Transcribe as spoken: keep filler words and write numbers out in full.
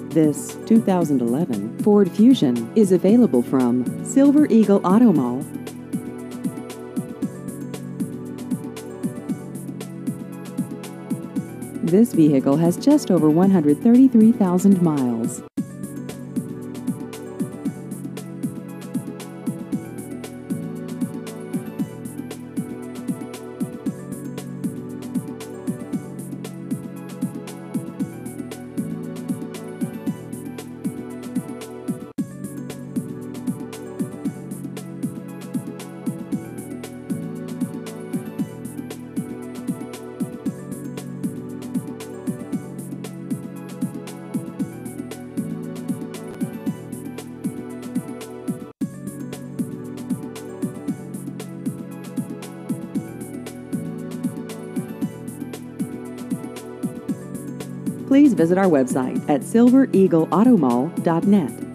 This two thousand eleven Ford Fusion is available from Silver Eagle Auto Mall. This vehicle has just over one hundred thirty-three thousand miles. Please visit our website at silver eagle auto mall dot net.